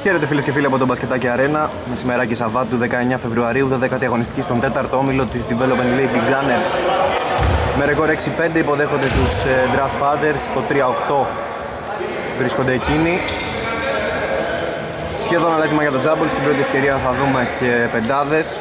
Χαίρετε φίλες και φίλοι από τον Μπασκετάκι Αρένα. Μεσημεράκι Σαββάτου 19 Φεβρουαρίου, 12η αγωνιστική στον 4ο όμιλο της Development League. Οι Gunners με ρεκόρ 6-5 υποδέχονται τους Draft Fathers. Στο 3-8 βρίσκονται εκείνοι. Σχεδόν όλα έτοιμα για τον τζάμπολ. Στην πρώτη ευκαιρία θα δούμε και πεντάδες.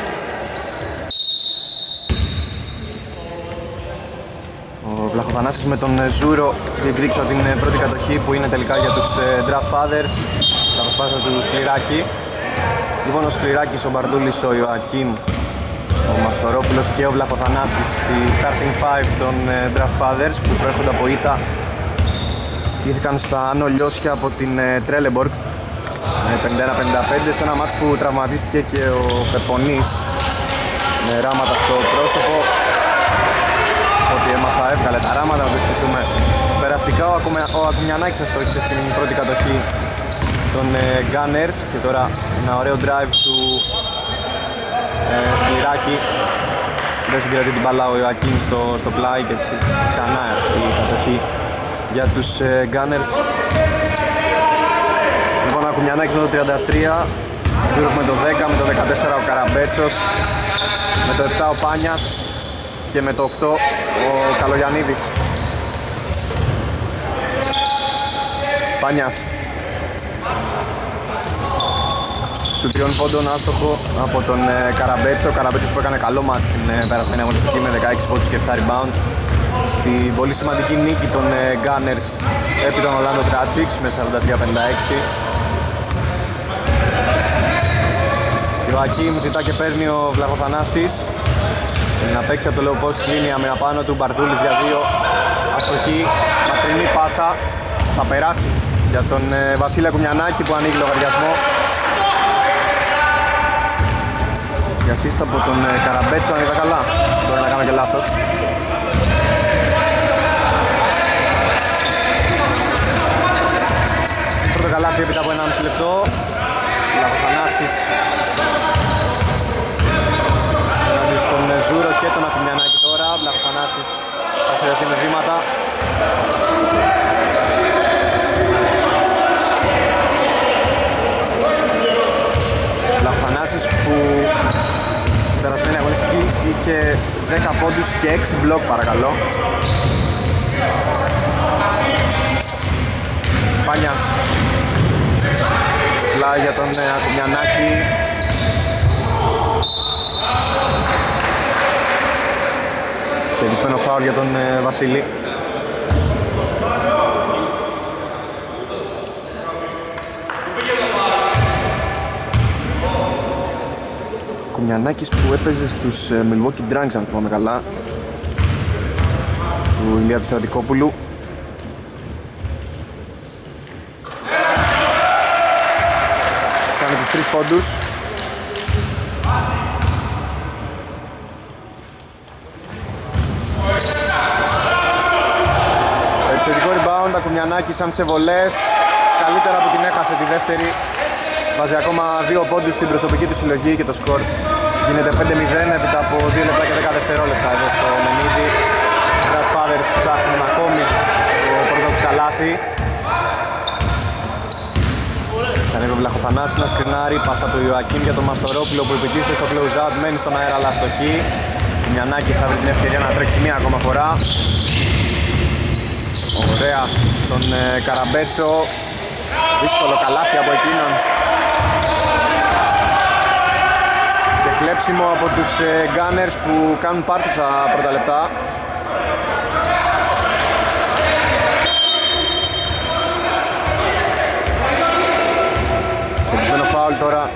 Ο Βλαχοθανάσης με τον Ζούρο διεκδίκησαν την πρώτη κατοχή που είναι τελικά για τους Draft Fathers. Θα προσπάθεια του Σκληράκη. Λοιπόν, ο Σκληράκης, ο Μπαρδούλης, ο Ιωακίμ, ο Μαστορόπουλος και ο Βλαχοθανάσης, οι starting 5 των Draft Fathers που προέρχονται από ήττα. Ήθηκαν στα Άνω Λιώσια από την Τρέλεμπορκ 51-55 σε ένα μάτς που τραυματίστηκε και ο Πεπονής με ράματα στο πρόσωπο. Ότι έμαθα έβγαλε τα ράματα, να το ευχηθούμε περαστικά. Ο Ακουμιανάκης αστόχησε στην πρώτη κατοχή των Gunners και τώρα ένα ωραίο drive του Σκληράκη. Δεν συγκρατεί την μπάλα ο Ιωακίμ στο πλάι και έτσι ξανά η κατοχή για τους Gunners. Λοιπόν, ο Ακουμιανάκης με το 33, Ζούρος με το 10, με το 14 ο Καραμπέτσος, με το 7 ο Πάνιας και με το 8 ο Καλογιαννίδης. Πάνιας σου 3 πόντων άστοχο από τον Καραμπέτσο. Ο Καραμπέτσος που έκανε καλό μάτς στην περασμένη αγωνιστική με 16 πόντους και 7 rebound. Στην πολύ σημαντική νίκη των Gunners επί των Orlando Tragics με 43-56. Ιωακίμ ζητά και παίρνει ο Βλαχοθανάσης να παίξει από το λέω πώς κλείνει αμυνα πάνω του. Μπαρδούλης για 2, αστοχή, μακρινή πάσα, θα περάσει για τον Βασίλη Ακουμιανάκη που ανοίγει λογαριασμό. Για assist από τον Καραμπέτσο, αν είδα καλά, μπορεί να κάνω και λάθος. Πρώτο καλάθι έπειτα από 1,5 λεπτό. Λαβοθανάσης εναντί στον Ζούρο και τον Ακουμιανάκη τώρα. Λαβοθανάσης θα χρειαστεί με βήματα. Λαβοθανάσης που την περασμένη αγωνιστική είχε 10 πόντους και 6 μπλοκ, παρακαλώ. Πάνιας πλάι για τον Ακουμιανάκη. Κερδισμένο φάουλ για τον Βασίλη. Ακουμιανάκης που έπαιζε στους Milwaukee Drunks, αν θυμάμαι καλά, του Ηλία του Στρατικόπουλου. Κάνει τους 3 πόντους. Επιθετικό rebound, Ακουμιανάκης σαν σε βολές. Καλύτερα που την έχασε τη δεύτερη. Βάζει ακόμα 2 πόντους στην προσωπική του συλλογή και το σκορ γίνεται 5-0 έπειτα από 2 λεπτά και 10 δευτερόλεπτα εδώ στο Μενίδη. Οι Draft Fathers ψάχνουν ακόμη το πρώτο τους καλάθι. Θα ανέβει ο Βλαχοθανάσης να σκρινάρει, πάσα του Ιωακίμ για τον Μαστορόπουλο που επιτίθεται στο close-out, μένει στον αέρα αλλά αστοχή. Ο Μιανάκης θα βρει την ευκαιρία να τρέξει μία ακόμα φορά. Ωραία στον Καραμπέτσο. Δύσκολο καλάθι από εκείνον. Και κλέψιμο από τους Gunners που κάνουν πάρτι στα πρώτα λεπτά. Κερδισμένο φάουλ τώρα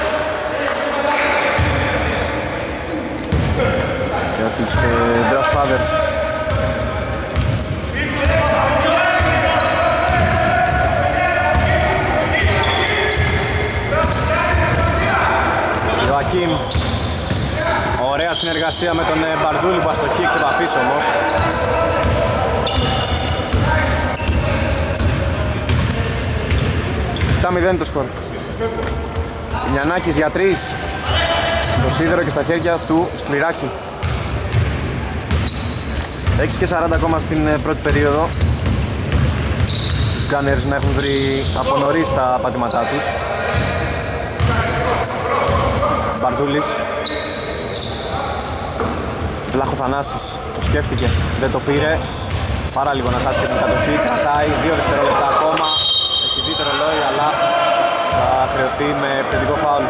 για τους Draft Fathers. Ιωακίμ, ωραία συνεργασία με τον Μπαρδούλη που αστοχεί εξ επαφής όμως. Τα 0 το σκορ. Ιλιανάκης για 3 στο σίδερο και στα χέρια του Σκληράκη. 6 και 40 ακόμα στην πρώτη περίοδο. Gunners να έχουν βρει από νωρίς τα πατήματά τους. Μπαρδούλης. Βλαχοθανάσης το σκέφτηκε, δεν το πήρε. Πάρα λίγο να χάσει και την κατοχή. Κρατάει 2 δευτερόλεπτα ακόμα. Έχει δει το ρολόι, αλλά θα χρεωθεί με επιθετικό φάουλ.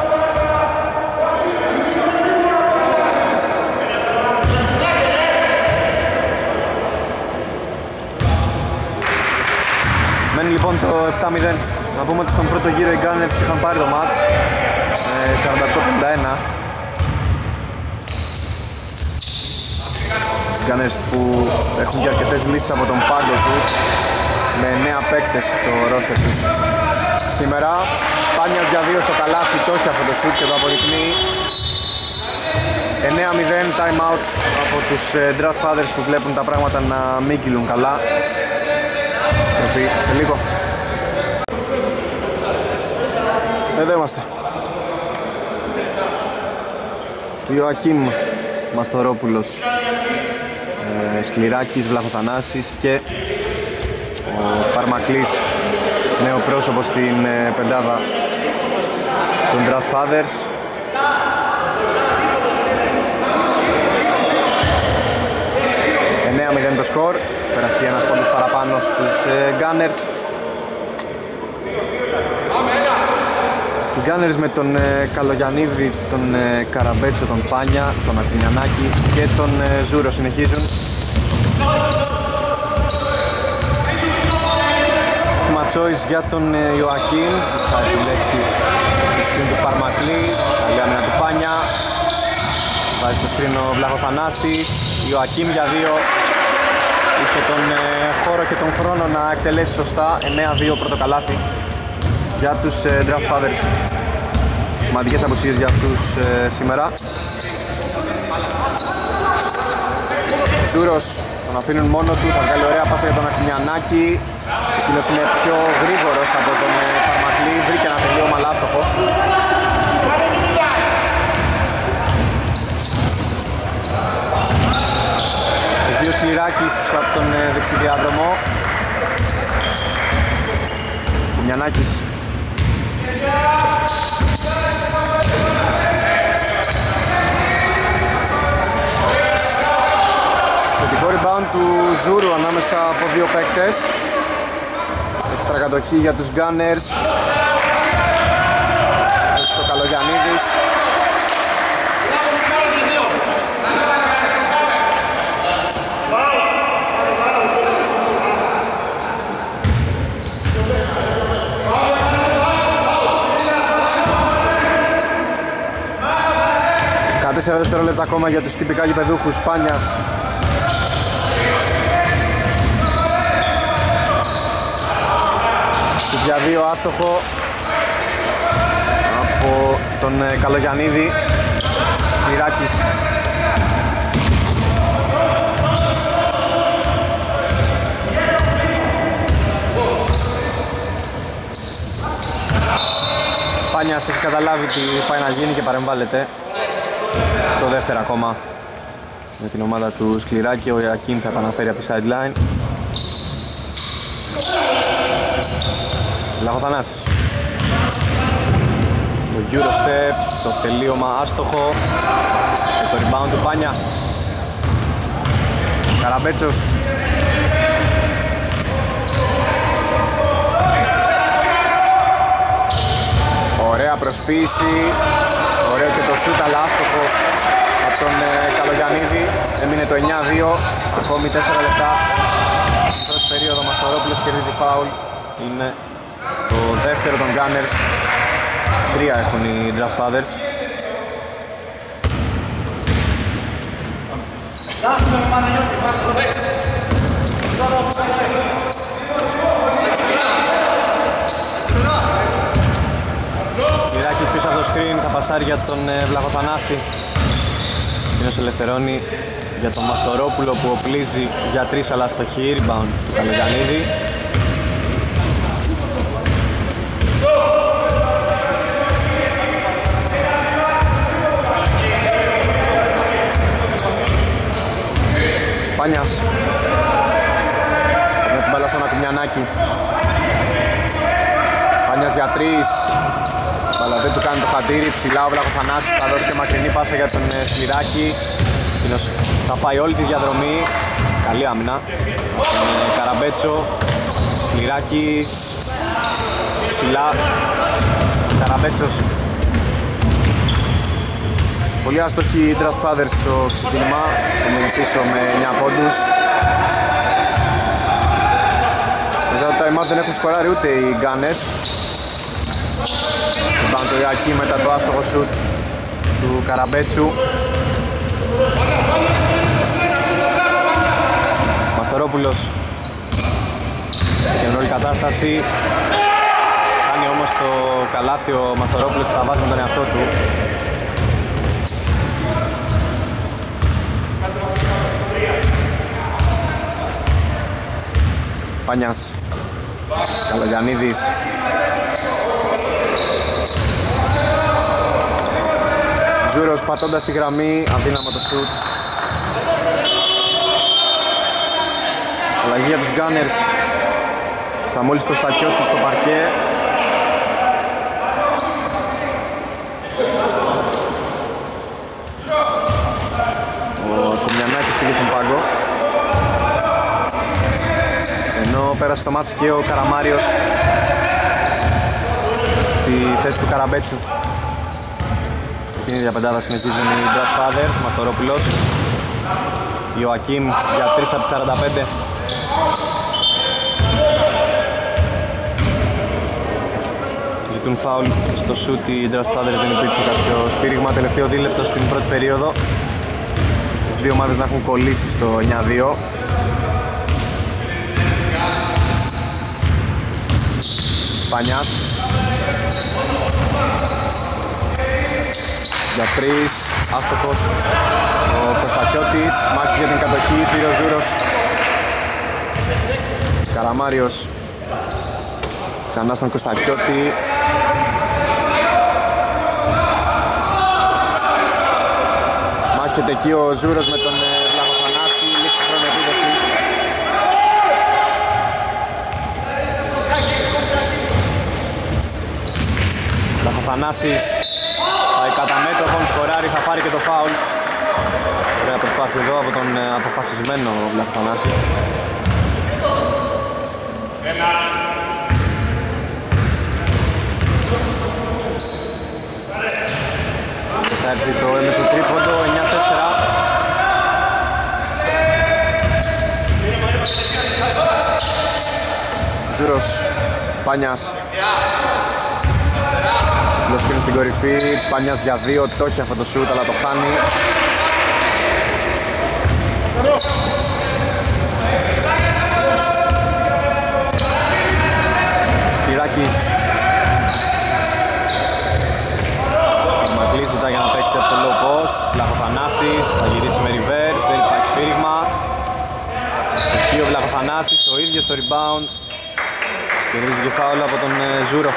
Μένει λοιπόν το 7-0. Να πούμε ότι στον πρώτο γύρο οι Gunners είχαν πάρει το μάτς 48-51. Οι Gunners που έχουν και αρκετές λύσεις από τον πάγκο τους, με 9 παίκτες στο ρόστερ τους. Σήμερα Πάνιας για 2 στο καλάθι, το έχει αυτό το σουτ και το αποδεικνύει. 9-0, time out από τους Draft Fathers που βλέπουν τα πράγματα να μην κυλούν καλά. Στροφή σε λίγο. Εδώ είμαστε. Ιωακίμ Μαστορόπουλος, Σκληράκης, Βλαχοθανάσης και ο Παρμακλής, νέο πρόσωπο στην πεντάδα των Draft Fathers. Το σκορ, περαστεί ένας πόντος παραπάνω στους Gunners. Οι Gunners με τον Καλογιαννίδη, τον Καραμπέτσο, τον Πάνια, τον Ακτινιανάκη και τον Ζούρο συνεχίζουν. Σύστημα choice για τον Ιωακίμ, που θα επιλέξει το σκριν του Παρμακλή, καλή άμυνα του Πάνια. Βάζει στο σκριν ο Βλαχοθανάσης, Ιωακίμ για 2. Είχε τον χώρο και τον χρόνο να εκτελέσει σωστά. 9-2 πρώτο καλάθι για τους Draft Fathers. Σημαντικές απουσίες για αυτούς σήμερα. Ζούρος τον αφήνουν μόνο του, θα βγάλει ωραία πάσα για τον Ακτινιανάκη. Εκείνος είναι πιο γρήγορος από τον Παρμακλή, βρήκε ένα τελείωμα λάστοχο. Ο Σκληράκης από τον δεξιδιάδρομο. Ο Μιανάκης. Θετικό rebound του Ζούρου ανάμεσα από 2 παίκτες. Έξτρα κατοχή για τους Gunners. Ο Καλογιαννίδης. Σε δευτερόλεπτα ακόμα για τους τυπικά γηπεδούχους. Πάνιας. Για 2 άστοχο από τον Καλογιαννίδη. Σκληράκης. Πάνιας έχει καταλάβει τι πάει να γίνει και παρεμβάλλεται. Το δεύτερο ακόμα με την ομάδα του Σκληράκη. Ο Ιωακίμ θα επαναφέρει από τη sideline. Βλαχοθανάσης. Το Eurostep, το τελείωμα άστοχο και το rebound του Πάνια. Καραμπέτσος. Ωραία προσποίηση. Ωραίο και το σούτ, αλλά άστοχο από τον Καλογιαννίδη. Έμεινε το 9-2, ακόμη 4 λεπτά. Στην πρώτη περίοδο Μαστορόπουλος κερδίζει φάουλ. Είναι το δεύτερο των Gunners. 3 έχουν οι Draft Fathers. Κυράκης πίσω από το screen, θα πασάρει για τον Βλαχοθανάση. Εκείνος ελευθερώνει για τον Μαστορόπουλο που οπλίζει για 3 αλλά στο χει, rebound του Καλογιαννίδη. Πάνιας με την μπάλα στον Ακτινιανάκη. για 3. Αλλά δεν του κάνει το χατήρι, ψηλά ο Βλαχοθανάσης θα δώσει και μακρινή πάσα για τον Σκληράκη. Εκείνος θα πάει όλη τη διαδρομή. Καλή άμυνα. Τον Καραμπέτσο, Σκληράκης, ψηλά, Καραμπέτσος. Πολύ άστοχοι οι Draft Fathers στο ξεκίνημα, θα μείνει πίσω με 9 πόντους. Μετά το time out δεν έχουν σκοράρει ούτε οι Gunners. Πάνω το Ιακή μετά το άστοχο σουτ του Καραμπέτσου. Μαστορόπουλος, καινούργια κατάσταση. Κάνει όμως το καλάθι ο Μαστορόπουλος που τα βάζει με τον εαυτό του. Πάνιας, Καλογιαννίδης, Ζούρος πατώντας τη γραμμή, αδύναμο το σουτ. Αλλαγή για τους Gunners. Σταμόλης Κωστακιώτης στο παρκέ. Ο Κομιανάκης πήγε στον πάγκο. Ενώ πέρασε το μάτς και ο Καραμάριος στη θέση του Καραμπέτσου. Την ίδια πεντάδα συνεχίζουν οι Draft Fathers, Μαστορόπουλος, Ιωακίμ για 3 από 45. Ζητούν φάουλ στο σούτ οι Draft Fathers, δεν υπήρξε κάποιο σφύριγμα. Τελευταίο δίλεπτο στην πρώτη περίοδο. Τις δύο ομάδες να έχουν κολλήσει στο 9-2. Πανιάς για 3, άστοχος ο Κωστακιώτης, μάχη για την κατοχή, πήρε ο Ζούρος. Καραμάριος ξανά στον Κωστακιώτη. Μάχεται εκεί ο Ζούρος με τον Βλαχοθανάση, λήξη χρόνο επίδοσης. Βλαχοθανάσης πάει κατά μέτωπον, σκοράρει, θα πάρει και το φάουλ. Ωραία προσπάθεια εδώ από τον αποφασισμένο Βλαχοθανάση. Και θα έρθει το έμεσο τρίποντο, 9-4. Ζούρος, Πάνιας. Λοσκίνη στην κορυφή, Πάνιας για 2, το έχει αυτό το σούτ αλλά το χάνει. Σκληράκης. Μακλής ζητά για να παίξει από το low post. Βλαχοθανάσης, θα γυρίσει με reverse, δεν υπάρχει σφύριγμα. Στοιχείο Βλαχοθανάσης, ο ίδιος στο rebound. Κερδίζει και φάουλ από τον Ζούρο.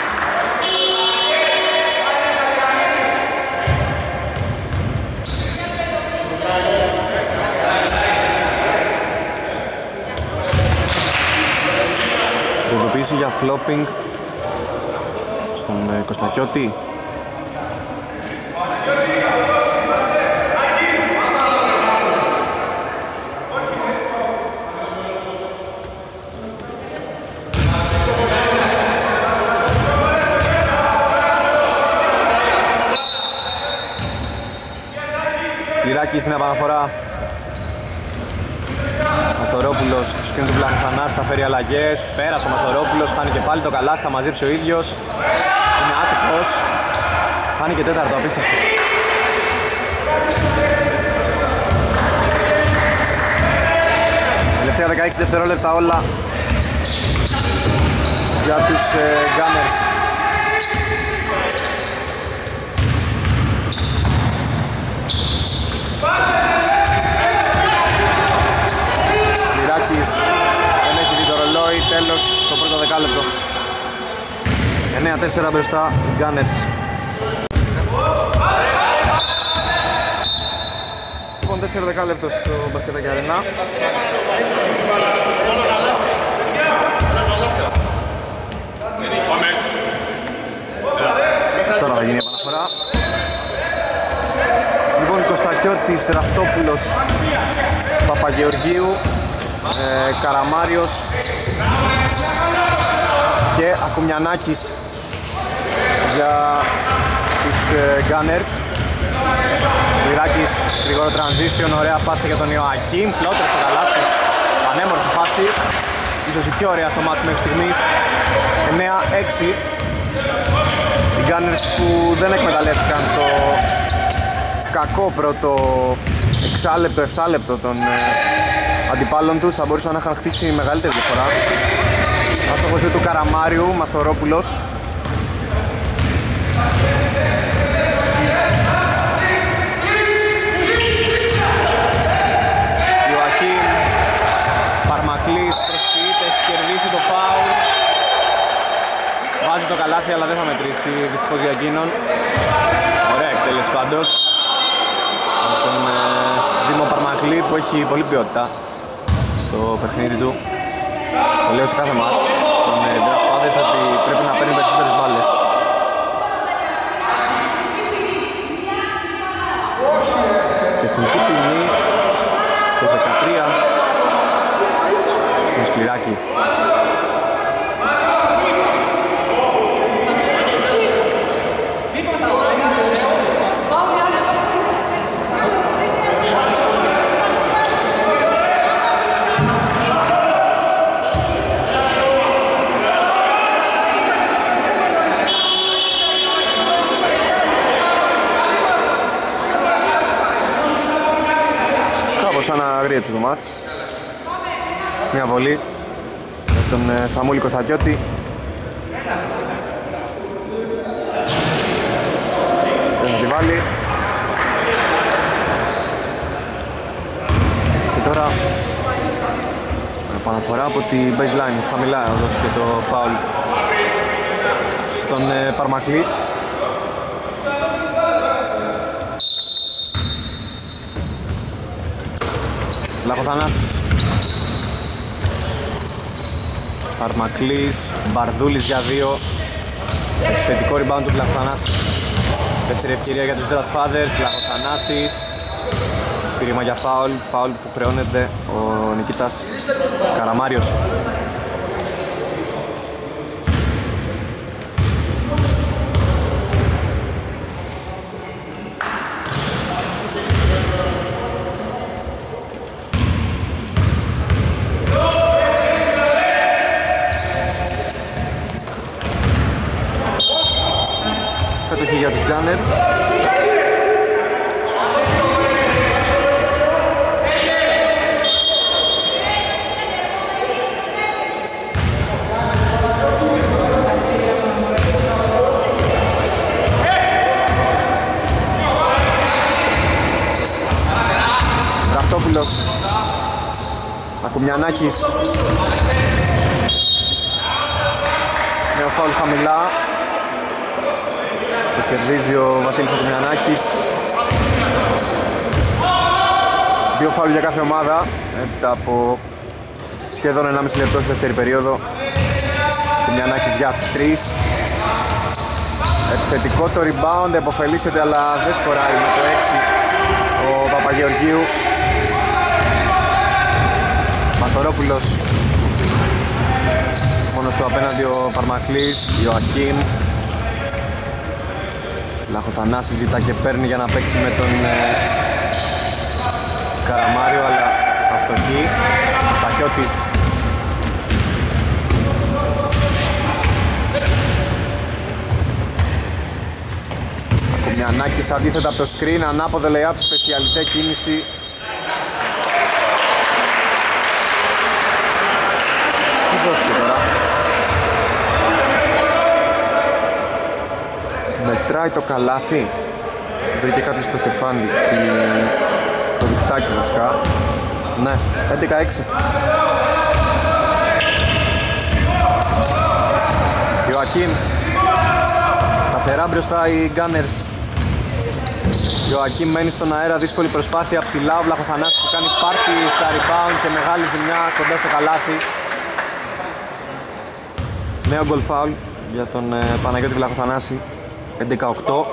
Ειδοποίηση για flopping στον Κωστακιώτη. Σκληράκη στην επαναφορά. Μαστορόπουλος στο σκριν του Βλαχοθανάση θα φέρει αλλαγές. Πέρασε ο Μαστορόπουλος, χάνει και πάλι το καλάθι, θα μαζέψει ο ίδιος. Είναι άτυχος. Χάνει και τέταρτο, απίστευτο. Τελευταία 16 δευτερόλεπτα όλα για τους Gunners. Δεν έχει δει το ρολόι, τέλος στο πρώτο δεκάλεπτο. 9-4 μπροστά οι Gunners. Λοιπόν, δεύτερο δεκάλεπτο στο μπασκετάκι αρένα. θα γίνει επαναφορά. Λοιπόν, Κωστακιώτης, Ραυτόπουλος, Παπαγεωργίου, Καραμάριος και Ακουμιανάκης για τους Gunners. Σκληράκης, γρήγορο transition, ωραία πάσα για τον Ιωακίμ, φλότερ στο καλάθι, πανέμορφη φάση, ίσως η πιο ωραία στο μάτς μέχρι στιγμής. 9-6, οι Gunners που δεν εκμεταλλεύτηκαν το κακό πρώτο 6 λεπτό, 7 λεπτό των αντιπάλων τους, θα μπορούσαν να είχαν χτίσει μεγαλύτερη διαφορά. Άστοχος του Καραμάριου, Μαστορόπουλος. Ιωακίμ, Παρμακλής, προσποιείται, έχει κερδίσει το φάουλ. Βάζει το καλάθι αλλά δεν θα μετρήσει δυστυχώς για εκείνον. Ωραία εκτέλεση πάντως από τον Δήμο Παρμακλή που έχει πολλή ποιότητα στο παιχνίδι του. Το λέω σε κάθε μάτς των Draft Fathers ότι πρέπει να παίρνει περισσότερες μπάλες. Τεχνική ποινή το 13 στον Σκληράκη. Σαν να αγρίεψε το μάτς. Μια βολή με τον Σταμούλη Κωστακιώτη. Και θα τη βάλει. Και τώρα επαναφορά από τη baseline. Χαμηλά δόθηκε το φάουλ στον Παρμακλή. Λαχοθανάσης, Παρμακλής, Μπαρδούλης για 2. Θετικό rebound του Λαχοθανάση. Δεύτερη ευκαιρία για τους Draft Fathers. Λαχοθανάσης, σφύριγμα για φάουλ που χρεώνεται ο Νικήτας Καραμάριος. Για τους Gunners. Ραυτόπουλος, Ακουμιανάκης, νέο φάουλ χαμηλά. Το κερδίζει ο Βασίλης Ακουμιανάκης. 2 φάουλ για κάθε ομάδα έπειτα από σχεδόν 1,5 λεπτό στη δεύτερη περίοδο. Ακουμιανάκης για 3. Επιθετικό το rebound, επωφελήσεται αλλά δεν σκοράει με το 6 ο Παπαγεωργίου. Μαστορόπουλος μόνος του απέναντι ο Παρμακλής, Ιωακίμ. Λαχοθανάση ζητά και παίρνει για να παίξει με τον Καραμάριο αλλά αστοχή. Στακιώτης. Κουμιανάκης αντίθετα από το screen, ανάποδο lay-up, σπεσιαλιτέ κίνηση. Τι δόθηκε τώρα? Μετράει το καλάθι. Βρήκε κάποιος στο στεφάνι το διχτάκι βασικά. Ναι, 11-6. Ιωακίμ. Σταθερά μπροστά οι Gunners. Ιωακίμ μένει στον αέρα, δύσκολη προσπάθεια ψηλά. Ο Βλαχοθανάσης που κάνει πάρτι στα rebound και μεγάλη ζημιά κοντά στο καλάθι. Νέο goal foul για τον Παναγιώτη Βλαχοθανάση. 11-8.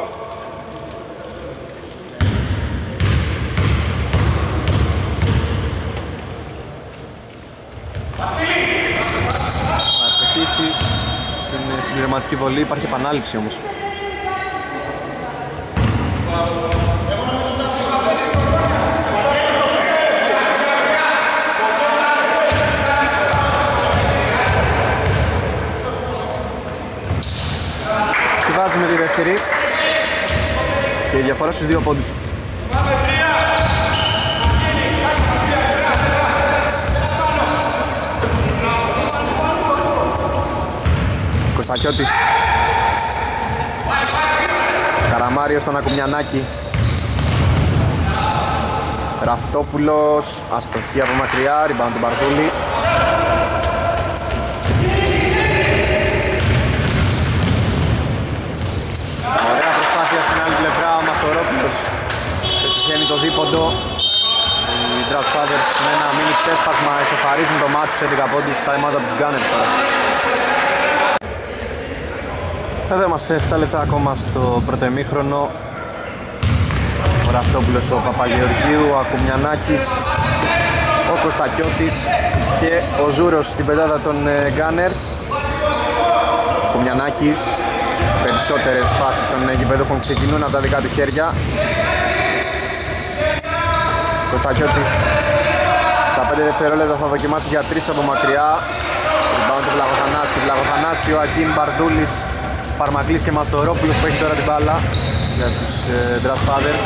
Θα στοχίσει στην συμπληρωματική βολή, υπάρχει επανάληψη όμως. Βάζει με τη δεύτερη και η διαφορά στους 2 πόντους. Κωστακιώτης, Καραμάριος στον Ακουμιανάκη, Ραφτόπουλος, αστοχή από μακριά, rebound του Μπαρδούλη. Ωραία προσπάθεια στην άλλη πλευρά, ο Μαστορόπουλος πετυχαίνει το δίποντο. Οι Drought Fathers με ένα μίνι ξέσπασμα εσωφαρίζουν το μάτι τους 11 πόντους, time out από τους Gunners τώρα. Εδώ είμαστε 7 λεπτά ακόμα στο πρώτο ημίχρονο. Ο Ραφτόπουλος, ο Παπαγεωργίου, ο Ακουμιανάκης, ο Κωστακιώτης και ο Ζούρος στην πεντάδα των Gunners. Ο Ακουμιανάκης, περισσότερες φάσεις των γηπεδούχων ξεκινούν από τα δικά του χέρια. Κωστακιώτης στα 5 δευτερόλεπτα θα δοκιμάσει για 3 από μακριά. Rebound του Βλαγοθανάση, ο Ακίμ, Μπαρδούλης, Παρμακλής και Μαστορόπουλος που έχει τώρα την μπάλα για τους Drought Fathers.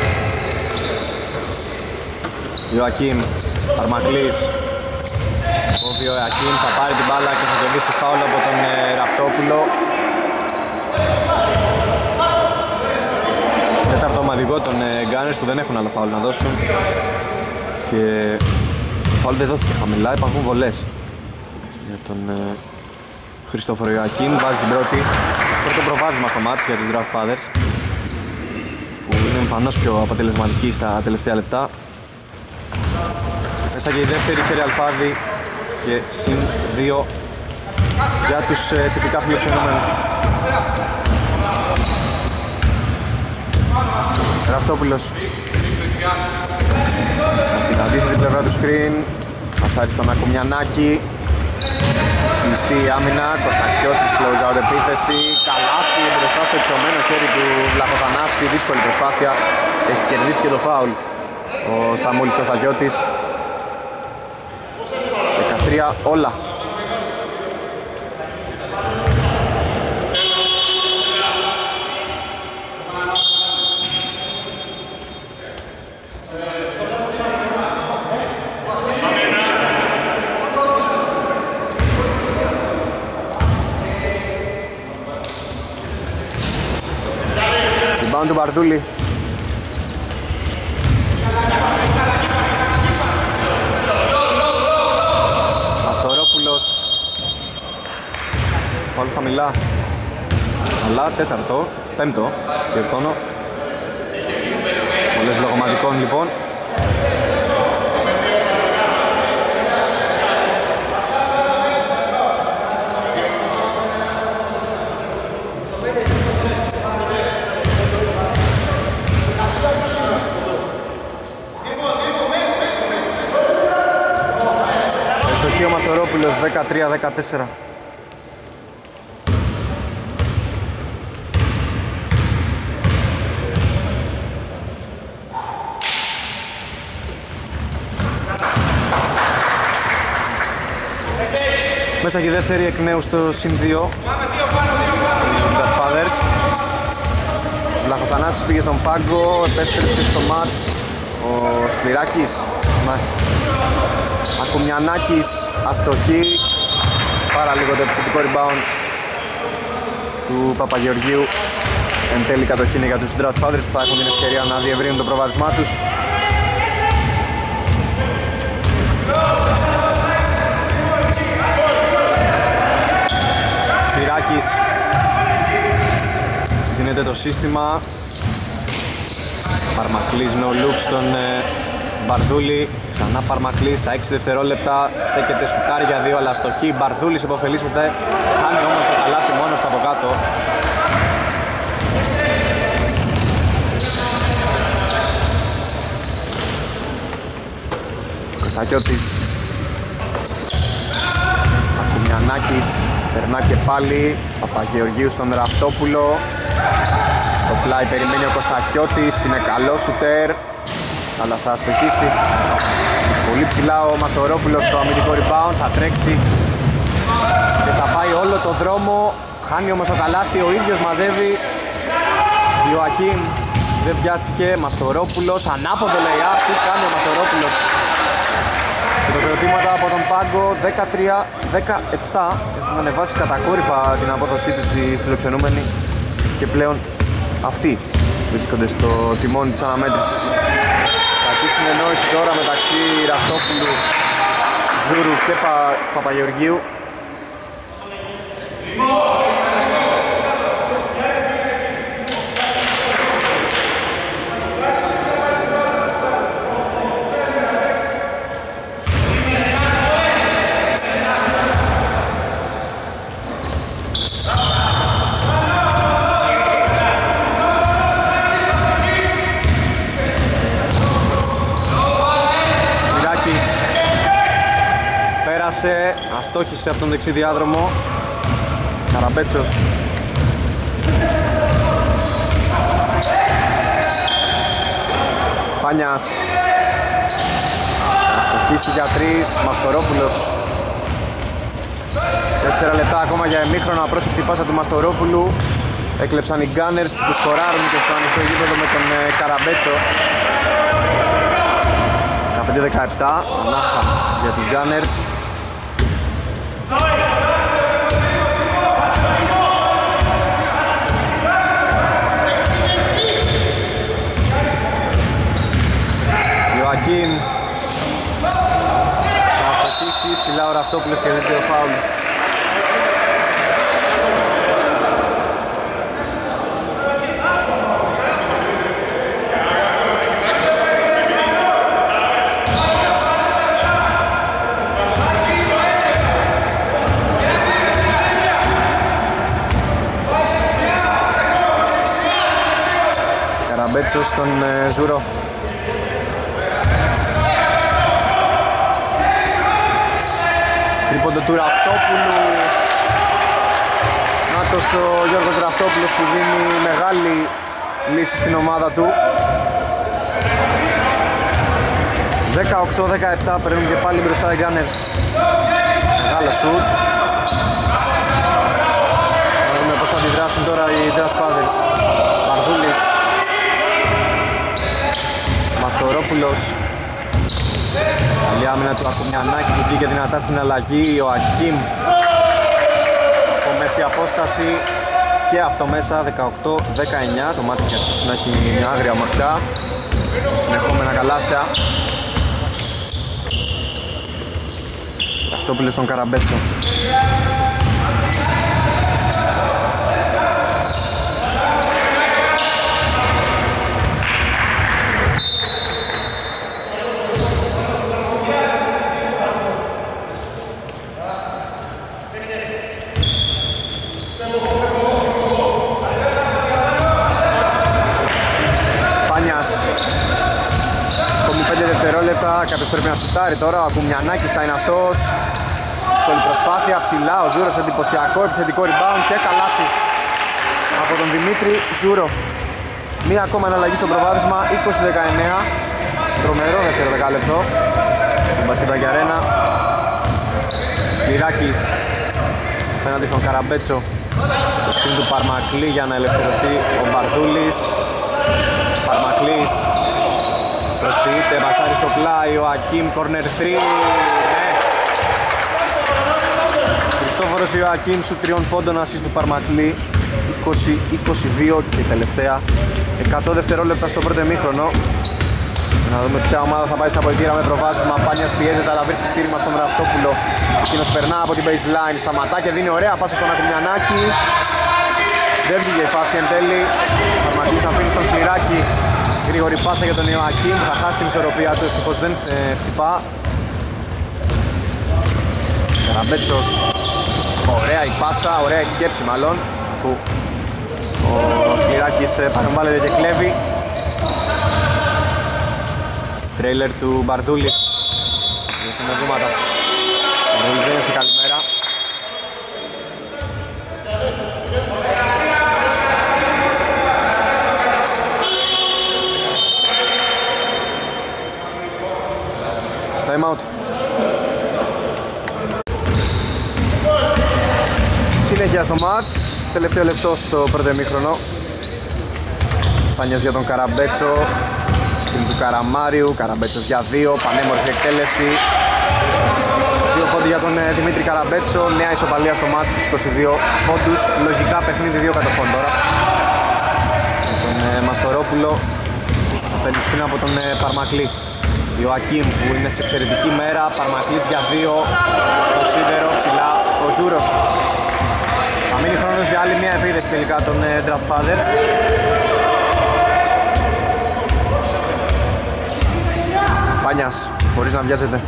Ιωακίμ, Παρμακλής, ο Ιωακίμ θα πάρει την μπάλα και θα κερδίσει φάουλ από τον Ραφτόπουλο. Τέταρτο ομαδικό των Gunners που δεν έχουν άλλο φάουλ να δώσουν και το φάουλ δεν δόθηκε χαμηλά, υπάρχουν βολές για τον Χριστόφορο Ιωακίμ. Βάζει την πρώτο προβάδισμα στο μάτς για τους Drought Fathers που είναι εμφανώς πιο αποτελεσματική στα τελευταία λεπτά. Μέσα και η δεύτερη χέρι αλφάδι και συν 2 για τους τυπικά φιλοξενούμενους. Ραφτόπουλος από την αντίθετη πλευρά του screen, πασάρει στον Ακουμιανάκη, κλειστή η άμυνα, Κωστακιώτης, close out επίθεση, καλάθι μπροστά στο υψωμένο χέρι του Βλαχοθανάση, δύσκολη προσπάθεια, έχει κερδίσει και το φάουλ ο Σταμούλης Κωστακιώτης. 13 όλα. Rebound του Μπαρδούλη. Μαστορόπουλος. Πολύ χαμηλά. Αλλά πέμπτο, διορθώνω. Πολλές λογωματικών λοιπόν. Ο Μαστορόπουλος 13-14. Μέσα και η δεύτερη εκ νέου στο συν 2. Drought Fathers. Βλαχοθανάσης πήγε στον πάγκο, επέστρεψε στο μάτς ο Σκληράκης. Ακουμιανάκης, αστοχή, πάρα λίγο το επιθετικό rebound του Παπαγεωργίου. Εν τέλει κατοχή είναι για τους Drought Fathers που θα έχουν την ευκαιρία να διευρύνουν το προβάδισμά τους. Σπυράκης, δίνεται το σύστημα. Παρμακλής no look στον Μπαρδούλη, ξανά Παρμακλής στα 6 δευτερόλεπτα, στέκεται σουτάρει για 2 αλλά αστοχή. Μπαρδούλης υποφελής ούτε, χάνει όμως το καλάθι μόνο στα από κάτω. Κωστακιώτης. Ακουμιανάκης, περνά και πάλι. Παπαγεωργίου στον Ραφτόπουλο. Στο πλάι περιμένει ο Κωστακιώτης, είναι καλό σουτέρ, αλλά θα αστοχίσει. Πολύ ψηλά ο Μαστορόπουλος στο αμυντικό rebound, θα τρέξει και θα πάει όλο το δρόμο. Χάνει όμως το καλάθι, ο ίδιος μαζεύει. Ιωακίμ δεν βιάστηκε, Μαστορόπουλος, ανάποδο lay-up, τι κάνει ο Μαστορόπουλος. Χειροκροτήματα από τον πάγκο, 13-17, έχουν ανεβάσει κατακόρυφα την απόδοσή τους οι φιλοξενούμενοι και πλέον αυτοί βρίσκονται στο τιμόνι της αναμέτρησης. Κακή συνεννόηση τώρα μεταξύ Ραφτόπουλου, Ζούρου και Παπαγεωργίου. Αστόχησε από τον δεξί διάδρομο. Καραμπέτσος. Πάνιας. Αστοχίσει για 3. Μαστορόπουλος. 4 λεπτά ακόμα για ημίχρονο. Απρόσεκτη πάσα του Μαστορόπουλου. Έκλεψαν οι Gunners που σκοράρουν και στο ανοιχτό γήπεδο με τον Καραμπέτσο. 15-17. Ανάσα για τους Gunners. Ιωακίμ θα αστοχίσει, ψηλά ο Ραφτόπουλος και δίκαιο φάουλ. Καραμπέτσος στον Ζούρο. Τρίποντο του Ραφτόπουλου. Νάτος ο Γιώργος Ραφτόπουλος που δίνει μεγάλη λύση στην ομάδα του. 18-17, παίρνουν και πάλι μπροστά οι Gunners. Μεγάλο σουτ. Θα δούμε πώς θα αντιδράσουν τώρα οι Draft Fathers. Παρδούλης. Μαστορόπουλος. Καλή άμυνα του Ακουμιανάκη που βγήκε δυνατά στην αλλαγή. Ο Ακίμ από μέση απόσταση και αυτό μέσα. 18-19, το μάτι και αρχίσει να έχει μια άγρια μαχιά, συνεχόμενα καλάθια. Ραφτόπουλος στον Καραμπέτσο. Κάποιος πρέπει να σουτάρει τώρα, ο Ακουμιανάκης θα είναι αυτός. Δύσκολη προσπάθεια, ψηλά ο Ζούρος, εντυπωσιακό επιθετικό rebound και καλάθι από τον Δημήτρη Ζούρο. Μία ακόμα αναλλαγή στο προβάδισμα, 20-19. Τρομερό δεύτερο δεκάλεπτο στην Μπασκετάκι Αρένα. Σκληράκης απέναντι στον Καραμπέτσο. Το σκριν του Παρμακλή για να ελευθερωθεί ο Μπαρδούλης. Παρμακλής προσποιείται, μπασάρει στο πλάι, ο Ακίμ, corner 3. Χριστόφορος Ιωακίμ σου 3 πόντων, ασίστ του Παρμακλή. 20-22 και τελευταία 100 δευτερόλεπτα στο πρώτο ημίχρονο. Να δούμε ποια ομάδα θα πάει στα πολιτήρα με προβάδισμα. Πάνιας πιέζεται αλλά βρίσκει στήριγμα στον Ραφτόπουλο. Εκείνος περνά από την baseline, σταματά και δίνει ωραία πάσα στον Ακουμιανάκη. Δεν βγήκε η φάση εν τέλει. Παρμακλής αφήνει στον Σκληράκη. Γρήγορη πάσα για τον Ιωακίμ, θα χάσει την ισορροπία του, ευτυχώς δεν χτυπά. Καραμπέτσος, ωραία η πάσα, ωραία η σκέψη μάλλον, αφού ο Σκληράκης παρεμβάλλεται και κλέβει. Τρέιλερ του Μπαρδούλη. με βήματα. Ρολυδένιος σε καλημέρα. Time out. Συνέχεια στο μάτς, τελευταίο λεπτό στο πρώτο ημίχρονο. Πάνιας για τον Καραμπέτσο, σκηνή του Καραμάριου, Καραμπέτσος για 2, πανέμορφη εκτέλεση. 2 πόντοι για τον Δημήτρη Καραμπέτσο, νέα ισοπαλία στο μάτς στους 22 πόντους. Λογικά παιχνίδι 2 κατοχών τώρα. Τον Μαστορόπουλο, παίρνει σπίνα από τον Παρμακλή. Ιωακίμ που είναι σε εξαιρετική μέρα, Παρμακλής για 2 στο σίδερο, ψηλά ο Ζούρος. Θα μείνει χρόνος για άλλη μια επίδεση τελικά των Draft Fathers. Πάνιας, χωρίς να βιάζεται.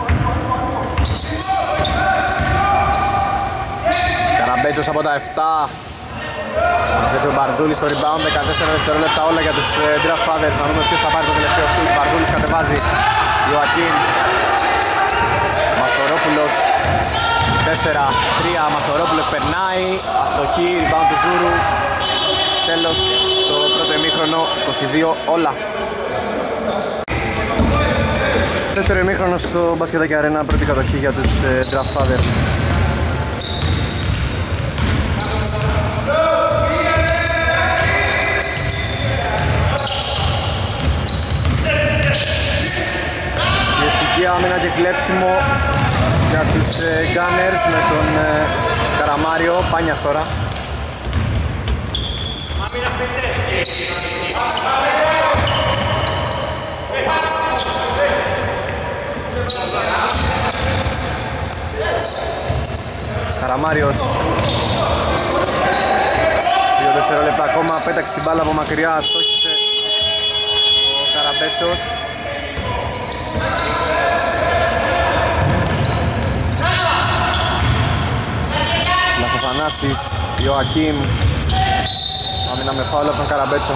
Καραμπέτσος από τα 7. Μαζεύει ο Μπαρδούλης στο rebound, 14 δευτερόλεπτα όλα για τους Draft Fathers. Να δούμε ποιος θα πάρει το τελευταίο σουτ. Μπαρδούλης κατεβάζει, Ιωακίν. Μαστορόπουλος, 4-3, Μαστορόπουλος περνάει. Αστοχή, rebound του Ζούρου. Τέλος, το πρώτο ημίχρονο, 22 όλα. Δεύτερο ημίχρονο στο Μπασκετάκι Αρένα, πρώτη κατοχή για τους Draft Fathers. Πιεστική άμυνα και κλέψιμο για τους Gunners με τον Καραμάριο. Πάνιας τώρα. Καραμάριος, 2 δευτερόλεπτα ακόμα, πέταξε την μπάλα από μακριά, στόχισε ο Καραμπέτσος. Λαθοφανάσης, Ιωακίμ, άμυνα με φάουλ από τον Καραμπέτσο.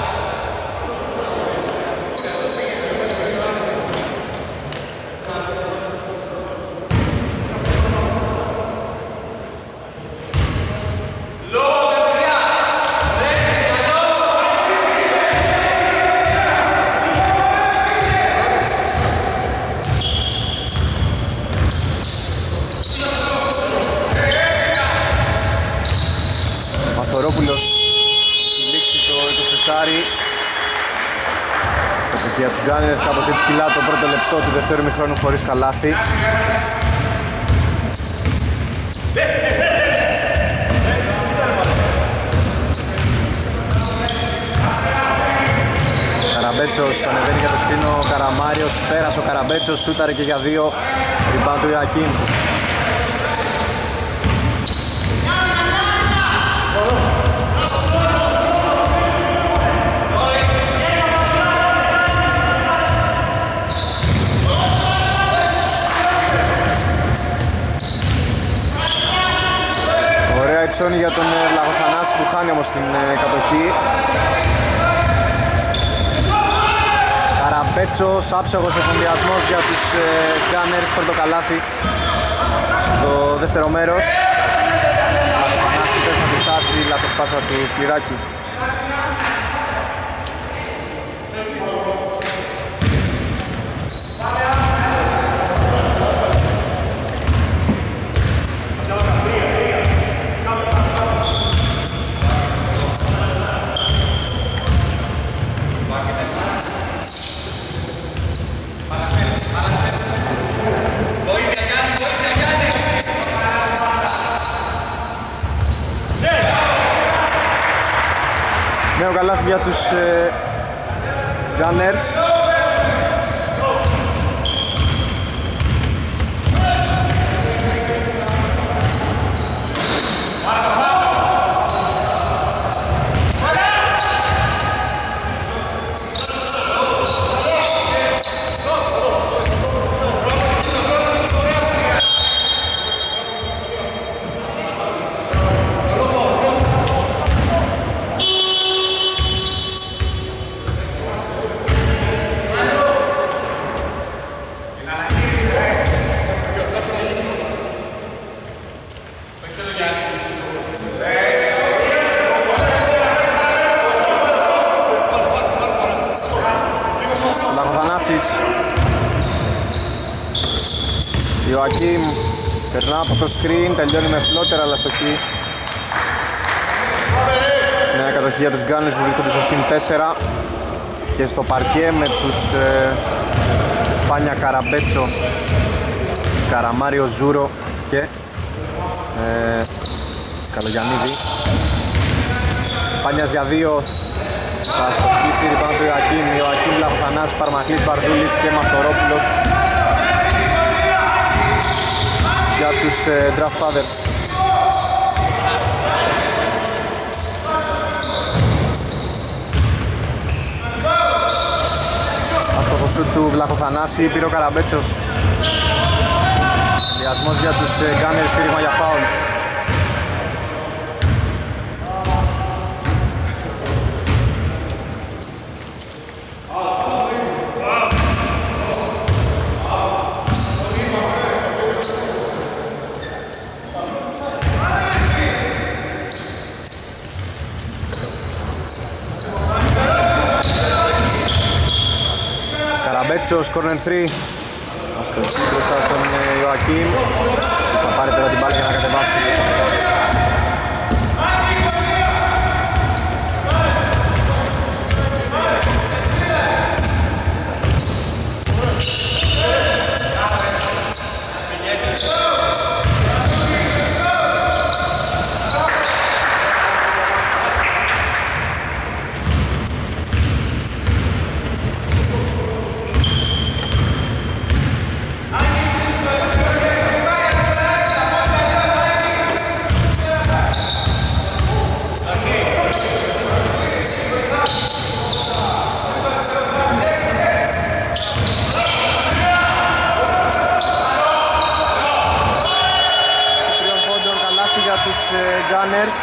Για τους Gunners κάπως έτσι κυλά το πρώτο λεπτό του δεύτερου ημιχρόνου χωρίς καλάθι. Καραμπέτσος ανεβαίνει για το σκρίνο, ο Καραμάριος πέρασε ο Καραμπέτσος, σούταρε και για 2, rebound του Ιωακίμ. Υψώνει για τον Λαγοθανάση που χάνει όμως την κατοχή. Καραμπέτσος, άψογος εφοδιασμός για τους Gunners, πρώτο καλάθι στο δεύτερο μέρος. Λαγοθανάση πρέπει να τη φτάσει, λάθος πάσα του Σκληράκη. Νέο καλάθι για τους Gunners. Ιωακίμ περνά από το screen, τελειώνει με φλότερ αλλά στοχή. Νέα κατοχή για τους Gunners που βρίσκονται στο συν 4 και στο παρκέ με τους Πάνια, Καραμπέτσο, Καραμάριο, Ζούρο και Καλογιαννίδη. Πάνιας για 2, θα στοχίσει πάνω του Ιωακίμ, Λαχοθανάσης, Παρμαχλής, Μπαρδούλης και Μαυτορόπουλος για τους Draft Fathers. Αστοχο σουτ του Βλαχοθανάση, πήρε ο Καραμπέτσος. Διασμός για τους Gunners, φύριγμα για φάουλ. Καραμπέτσος, corner 3. Αστοχή μπροστά στον Ιωακίμ. Θα πάρει τώρα την μπάλα για να κατεβάσει. Gunners.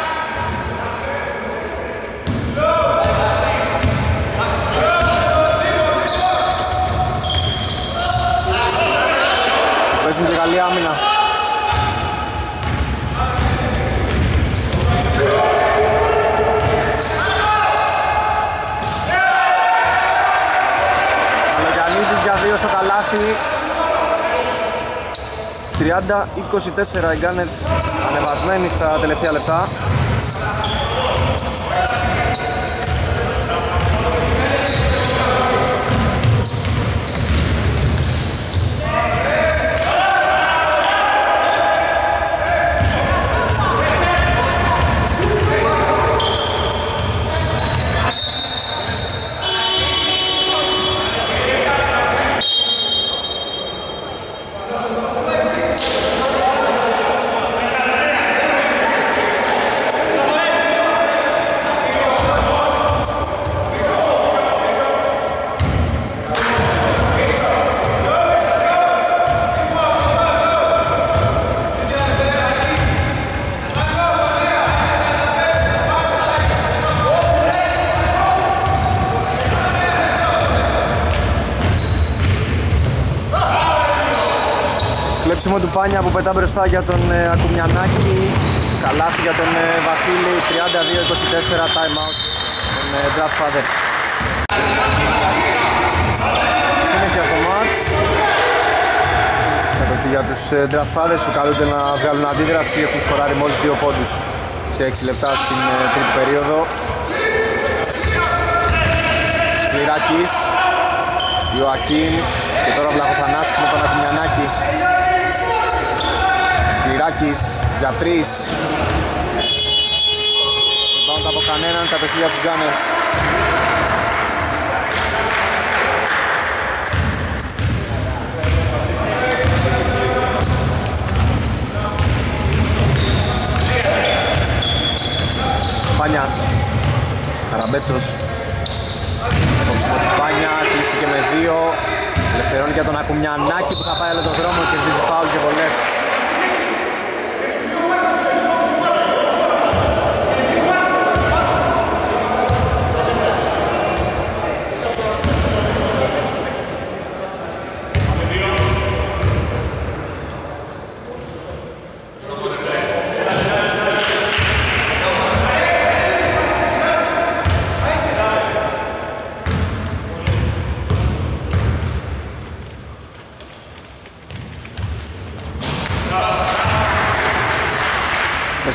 Παίζουν και καλή άμυνα. Καλογιαννίδης για 2 στο καλάθι. 30-24 οι Gunners ανεβασμένοι στα τελευταία λεπτά. Κλέψιμο του Πάνια που πετά μπροστά για τον Ακουμιανάκη. Καλάθι για τον Βασίλη. 32-24 time out των Draft Fathers. Συνέχεια στο μάτς. Κατοχή για τους Draft Fathers που καλούνται να βγάλουν αντίδραση. Έχουν σκοράρει μόλις 2 πόντους σε 6 λεπτά στην τρίτη περίοδο. Σκληράκης, Ιωακίμ και τώρα Βλαχοθανάσης με τον Ακουμιανάκη. Σκληράκης για 3. Rebound από κανέναν, κατοχή για τους Gunners. Πάνιας, Καραμπέτσος. Το Πάνια κλείστηκε με 2. Ελευθερώνει για τον Ακουμιανάκη που θα πάει όλο τον δρόμο και κερδίζει φάουλ και βολές.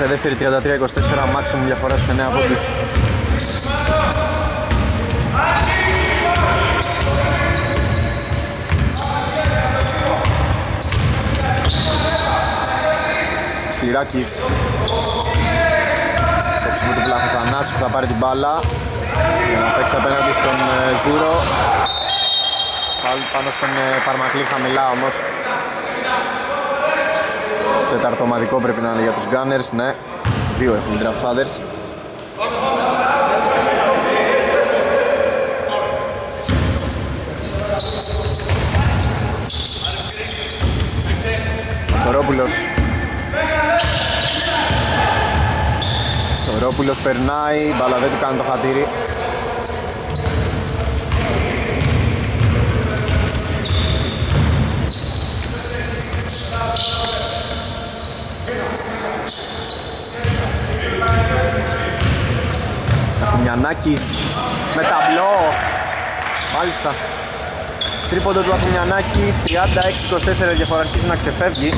σε δεύτερη 33-24, maximum διαφορά στους 9 πόντους. Σκληράκης. Κόψιμο του Βλαχοθανάση που θα πάρει την μπάλα για να παίξει απέναντι στον Ζούρο. Πάλι πάνω στον Παρμακλή χαμηλά όμως. Τέταρτο ομαδικό πρέπει να είναι για τους Gunners, ναι. Δύο έχουν οι Draft Fathers. Στορόπουλος. Στορόπουλος περνάει, μπάλα δεν του κάνει το χατήρι. Ακουμιανάκης με ταμπλό. Μάλιστα. Τρίποντο του Ακουμιανάκη, 36-24, διαφορά αρχίζει να ξεφεύγει.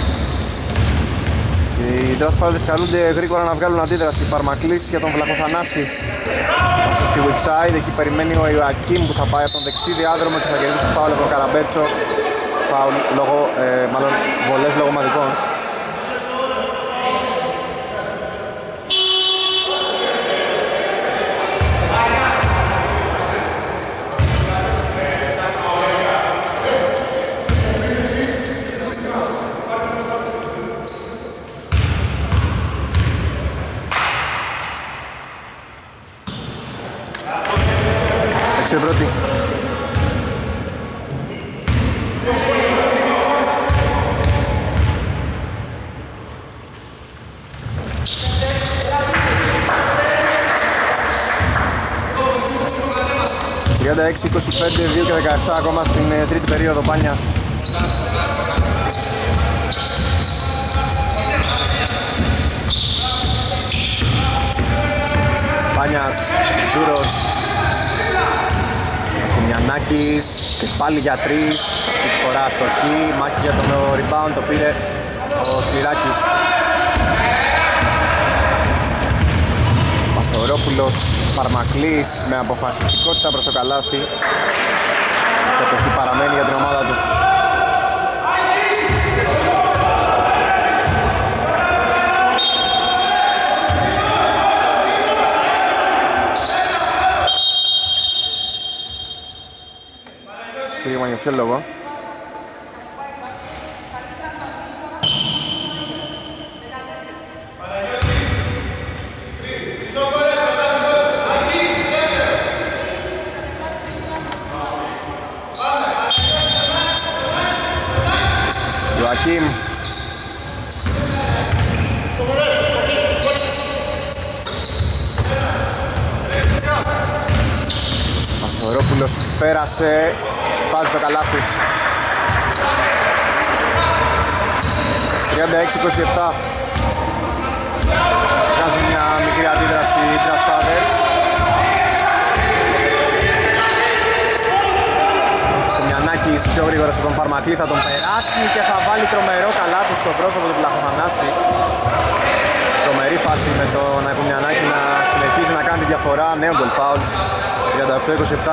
Οι Draft Fathers καλούνται γρήγορα να βγάλουν αντίδραση. Παρμακλής για τον Βλαχοθανάση. Πάσα στη weak side, εκεί περιμένει ο Ιωακίμ που θα πάει από τον δεξί διάδρομο και θα κερδίσει φάουλ από τον Καραμπέτσο. Φάουλ λόγω, μάλλον βολές λόγω ομαδικών. Πρώτη. Για 26-25, 2 και 17 ακόμα στην τρίτη περίοδο. Πάνιας. Πάνιας, Ζούρος. Ακουμιανάκης και πάλι για 3, αυτή τη φορά αστοχή, μάχη για τον rebound, το πήρε ο Σκληράκης. Παστορόπουλος, Παρμακλής με αποφασιστικότητα προς το καλάθι. Το παιχνίδι παραμένει για την ομάδα του. Για ποιο λόγο? Ιωακίμ. Αστορόπουλος πέρασε. Βάζει το καλάθι. 36-27. Βγάζει μια μικρή αντίδραση οι Draft Fathers. Ο Μιανάκης πιο γρήγορα στον Παρμακλή θα τον περάσει και θα βάλει τρομερό καλάθι στο πρόσωπο του Βλαχοθανάση. Τρομερή φάση με τον Ακουμιανάκη να συνεχίζει να κάνει τη διαφορά. Νέο γκολ φάουλ. 38-27.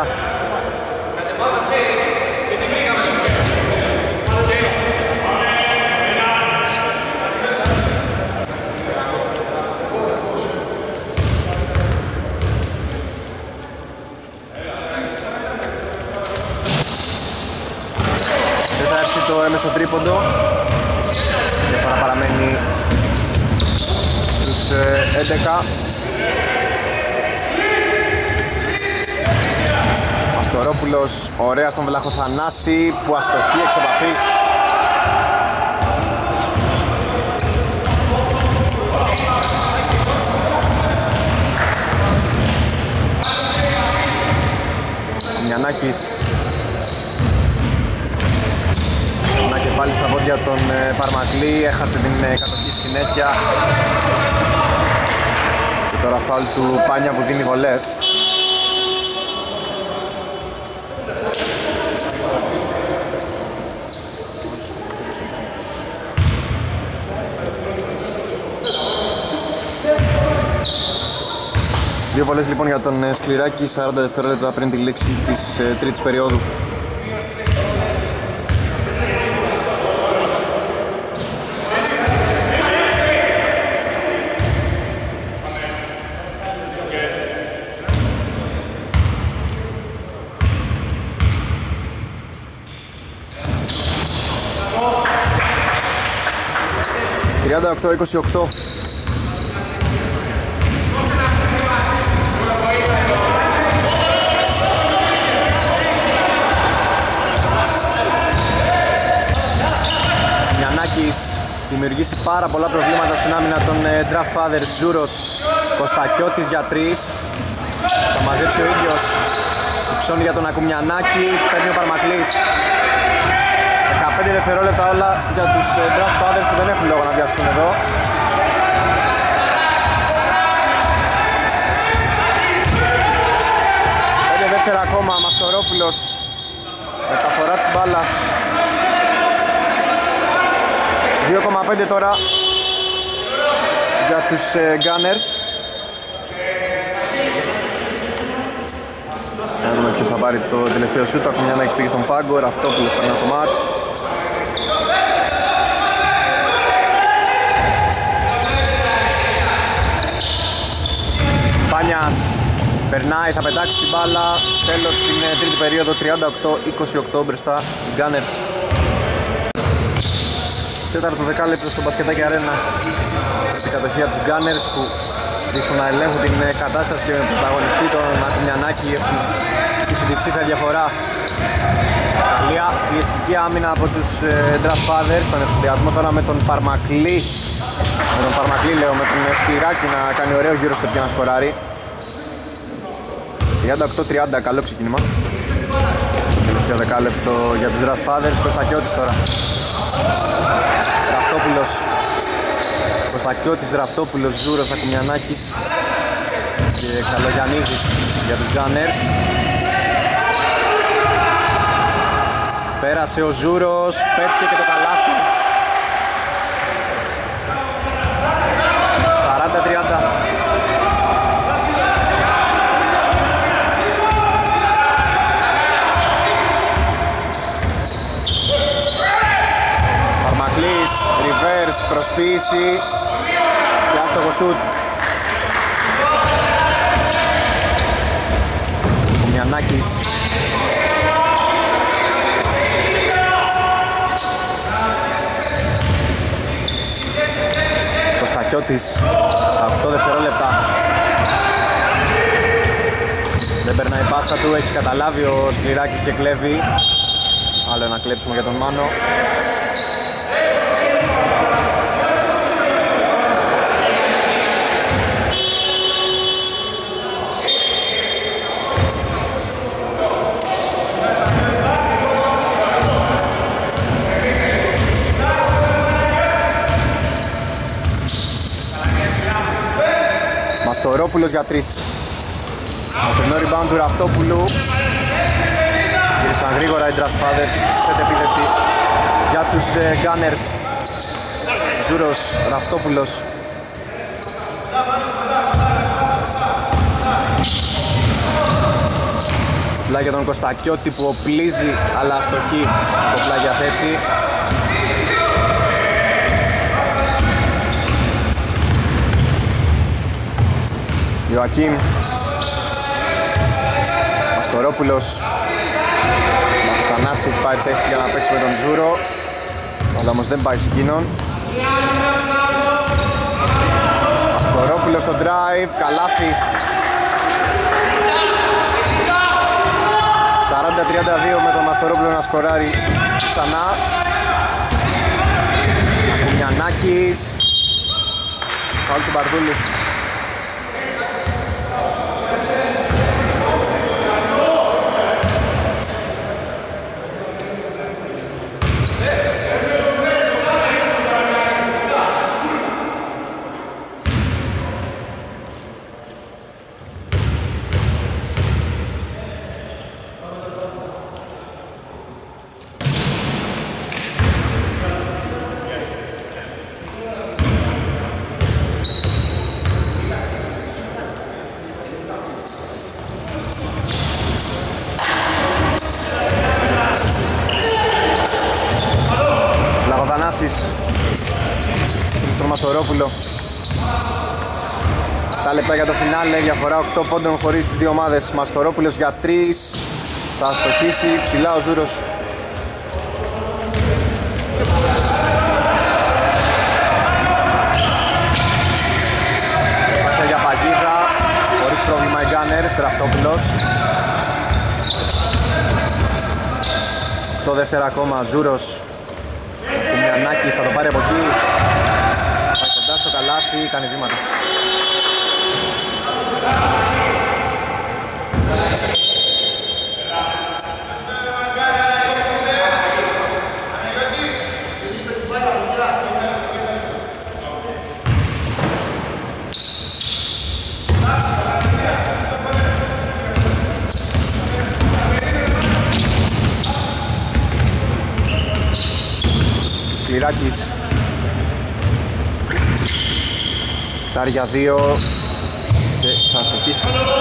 Το έμεσο τρίποντο. Η διαφορά παραμένει στους 11. Αστορόπουλος, ωραία στον Βλαχοθανάση που αστοχεί εξ επαφής. Μιανάκης. Να και πάλι στα πόδια τον Παρμακλή, έχασε την κατοχή στη συνέχεια. Και τώρα φάουλ του Πάνια που δίνει βολές. Δύο βολές λοιπόν για τον Σκληράκη, 40 δευτερόλεπτα πριν τη λήξη της τρίτης περίοδου. ...38-28. Δημιουργήσει πάρα πολλά προβλήματα στην άμυνα των Draft Fathers. Ζούρος, Κωστακιώτης για 3. Θα μαζέψει ο ίδιος. Υψώνει για τον Ακουμιανάκη. Παίρνει ο Παρμακλής. 15 δευτερόλεπτα όλα για τους Draft Fathers που δεν έχουν λόγο να βιαστούν εδώ. Πέντε δεύτερα ακόμα. Μαστορόπουλος. Μεταφορά της μπάλας. 2,5 τώρα για τους Gunners. Να δούμε ποιος θα πάρει το τελευταίο σούτ. Ακόμη μια να έχει πήγε στον πάγκο. Ραφτόπουλος περνά στο μάτς. Πάνιας περνάει, θα πετάξει την μπάλα. Τέλος στην τρίτη περίοδο, 38-28 μπροστά οι Gunners. Τέταρτο δεκάλεπτο στο μπασκετάκι αρένα. Η κατοχή από τους Gunners που δείχνουν να ελέγχουν την κατάσταση και με τον πρωταγωνιστή τον Ακουμιανάκη έχουν τη διψήφια διαφορά. Καλία πιεστική άμυνα από τους Draft Fathers. Τον εφοδιασμό τώρα με τον Παρμακλή. Με τον Παρμακλή λέω, με τον Σκληράκη να κάνει ωραίο γύρο στο πια να σκοράρει. 38-30, καλό ξεκίνημα. Τελευταίο δεκάλεπτο για τους Draft Fathers. Κωστακιώτης τώρα. Ραφτόπουλος, Κωστακιώτης, Ραφτόπουλος, Ζούρος, Ακουμιανάκης και Καλογιαννίδης για τους Gunners. Πέρασε ο Ζούρος, πέτυχε και το καλάθι. 40-30. Reverse, προσποίηση και άστοχο σούτ. Κομιανάκης. Κωστακιώτης στα 8 δευτερόλεπτα. Δεν περνάει η πάσα του, έχει καταλάβει ο Σκληράκης και κλέβει. Άλλο ένα κλέψιμο για τον Μάνο. Μαστορόπουλος για 3. Μακρινό rebound του Ραφτόπουλου. Γύρισαν γρήγορα οι Draft Fathers σε επίθεση για τους Gunners. Ζούρος, Ραφτόπουλος. Πλάγια τον Κωστακιώτη που οπλίζει αλλά αστοχή από πλάγια θέση. Ιωακίμ, Μαστορόπουλος, Μαθανάση έχει πάει θέση για να παίξει με τον Ζούρο, αλλά όμως δεν πάει σε εκείνον. Μαστορόπουλος στο drive, καλάθι. 40-32 με τον Μαστορόπουλο να σκοράρει ξανά. Ακουμιανάκης, φάουλ του Μπαρδούλη. Μαστορόπουλο. 7 λεπτά για το φινάλε, διαφορά 8 πόντων χωρίς τις δύο ομάδες. Μαστορόπουλος για 3, θα στοχίσει ψηλά ο Ζούρος. Πάθια για παγίδα, χωρίς πρόβλημα οι Gunners, Ραφτόπουλος. Το δεύτερο ακόμα, Ζούρος. Ο Μιανάκης θα το πάρει από εκεί. Πάει κοντά στο καλάθι, κάνει βήματα. Σκληράκης. Σουτάρει για 2 και θα στοχίσει.